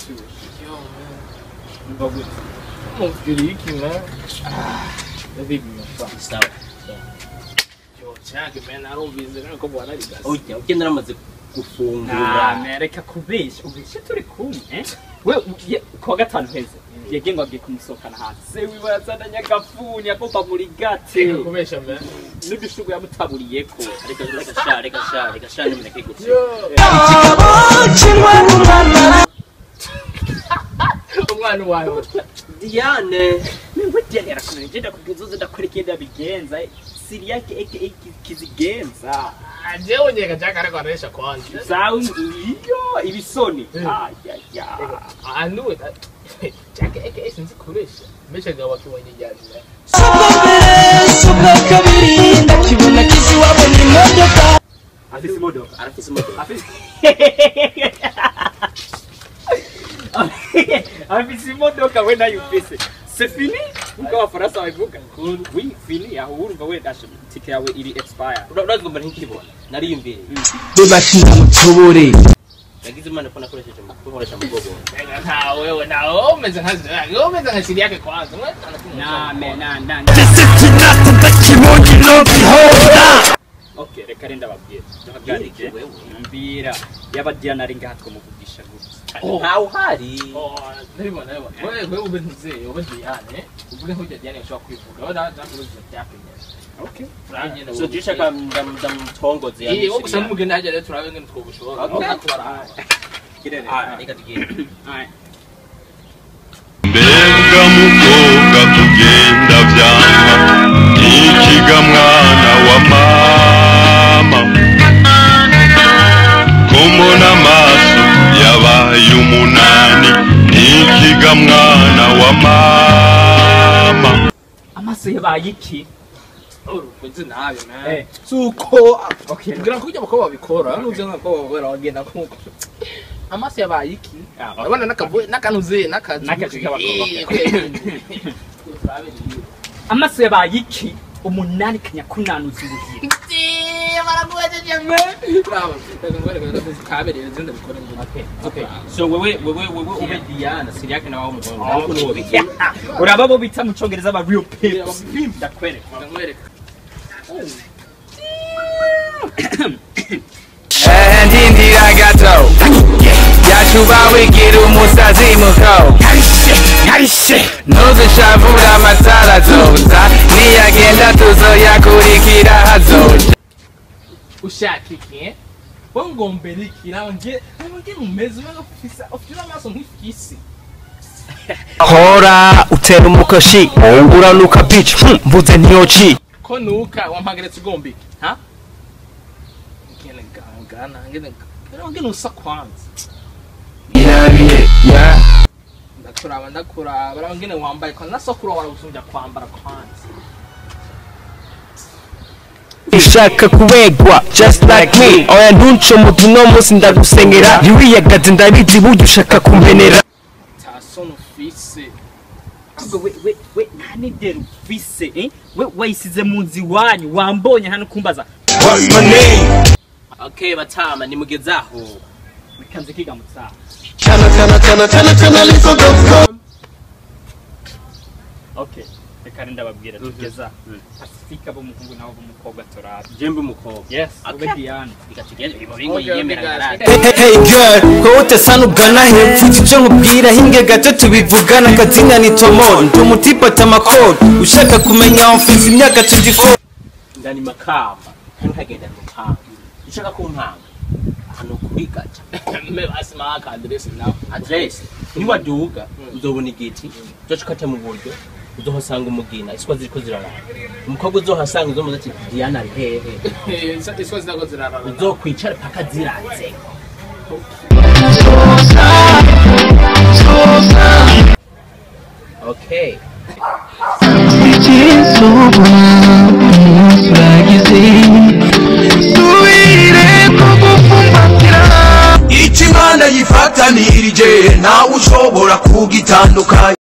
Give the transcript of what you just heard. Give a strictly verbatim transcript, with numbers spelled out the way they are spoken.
Yo man. Bagul. Mo filiki man. Ah. Baby man. Sawa. Yo chake man arumvize ko bwana rigasa. Oya ugendera amaze gufungura. Nah, mereka kubesha. Ubesha turi kumwe, eh? We kwa gatanu heze. Yagengwa agiye kumusohokana hanze. Se wibarazana nyagafuni akopa muri gate. Kubesha man. N'ibishugo yamutabuliyeko. Reka reka sha reka sha reka sha nimeneke gutse. Umwana wawe. Diane. Mwe Diane arakomeye genda kugizoza ndakwerekenda bigenza. Siri yake eke kizigenza. Ajewe nyega jaka ariko aresha kwanza. Sound iyo ibisoni. Ah ya ya. I knew it. Jaka eke sinzi kuresha. Mesha gawa kibonye yari. Suka kabiri ndakibona kizi wabonye imodoka. Afise imodoka, arafise imodoka. Afise Afise imodoka we nayo ufise. C'est fini? Uko wafarasa wavuga. Oui, fini aho urumva we dashe tike yawe iri expire. Urazi mba ntikibona. Nari yumvire. Bebashinda mutobore. Yagize imana ko nakoresheje mu gukoresha mu gogo. Na wewe na umeze nkazi. Wewe umeze nka siri yake kwanza. Na me na na. Okay, reka renda babwira. Ndahagarike. Mbira y'abadiana ari ngaha twomuvugisha gutse. Oh, how hari? Oh, ndabibona ndabibona. Wewe wewe ubenze, ubenze yane. Uvuge ko Diane ashobora kwivuga. Wewe ndakuruza cyapenya. Okay. So dushaka ndamtongoze yani. Iyo gusa mugenda haje rero turabe ngene twobushobora. Okay. Kubara. Kirere. Ah, reka tugende. Ai. Mbega mukobwa kugenda vyanga. Ikiga mwana wa mama. Kumona maso yabaye umunani. Ikiga mwana wa mama. Amaso yabaye iki? Urukunze nabi man. Eh. Suko. Okay. Ngira kujya bakobwa babikora. Nuze nk'abakobwa babera bagenda nkuko. Amaso yabaye iki? Abana nakavuye nakanuze nakazi. Nakazi kabakobwa. Amaso yabaye iki? Umunani kanya kunanuza ubuhira. Okay. So wewe wewe wewe ube Diana, siri yake na wao mgongo. Nako ni wobiki. Uraba bo bita mu Congereza ba real pips. Ndakwereka. Ndakwereka. And indira gato. Yachuba wigira umusazi muko. Karishe. Noze shavura amatara zoza. Niyagenda tuzoyakurikira hazoja. Ushaka iki? Bongombera iki nawe nge nge umeze nk'ufisa ufite amaso nk'ifisi. Hora utera umukoshi uranuka bitch mvuze ntiyoci Ko nuka wampageretse ugombi ha? Ngene gangana ngene ngene usa kwanza. irabiye ya Ndakuraba ndakuraba ngene wambaye ko nasokuru warabusunja kwambara kwanza. ishaka kubegwa just like me oya ndunco mudino musi ndagusengera yuriyagaze ndabizi buryo ushaka kumbenera Tasono fise. Ahubwo we we we nani dero ufise eh? We wayisize mu nzi wanyu wambonye hano kumbaza. what's my name Okay, batama nimugezaho. Bikanze kiga mutsa. chana chana chana chana chana liso dot com Okay. Reka renda babwira tugeza. Pasifika bo muhungu nawo bo mukobwa torara. Jembe umukobwa. Yes, Okay. ube Diane. Ikatugende bibo bingo yiyemera ngarara. hey girl ko utasana ugana hepfo icyo nkubwira hinge gato tubivugana katina ni tomo ndi umutipa tamakoro ushaka kumenya mfite imyaka twenty four Ndani makamba. Nkagenda mukamba. Ushaka kumpanga. Hano kubigata. Me basima aka address nawe. Address. Niwa duga uzobona igiti. Cyo mu buryo. Uzohasanga umugina. Iswa ziriko zirarara. Umukobwa uzohasanga uzomuza ati Diana ari hehe. Iswa zinago zirarara. Uzokwicara paka ziranze. Okay. Ichimana yifatanirije nawe ushobora kugitandukanya